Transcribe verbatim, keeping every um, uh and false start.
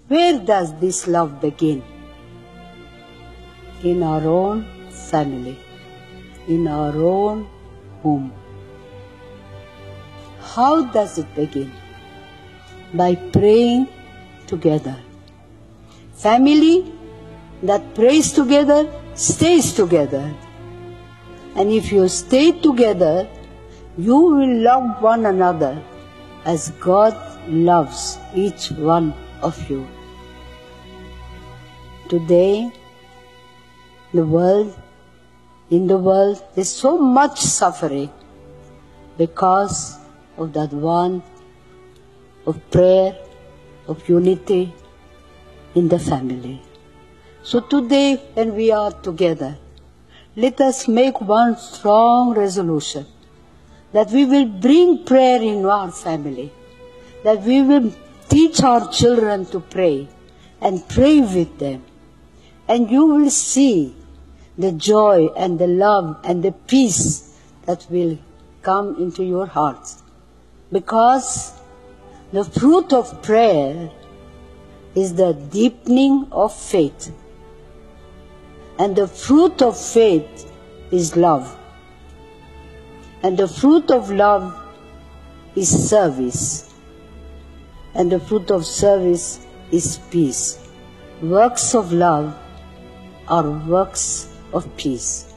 Where does this love begin? In our own family, in our own home. How does it begin? By praying together. Family that prays together stays together. And if you stay together, you will love one another as God loves each one of you. Today, the world, in the world, there's so much suffering because of that want of prayer, of unity in the family. So today, when we are together, let us make one strong resolution that we will bring prayer in our family, that we will teach our children to pray and pray with them. And you will see the joy and the love and the peace that will come into your hearts. Because the fruit of prayer is the deepening of faith. And the fruit of faith is love. And the fruit of love is service. And the fruit of service is peace. Works of love are works of peace.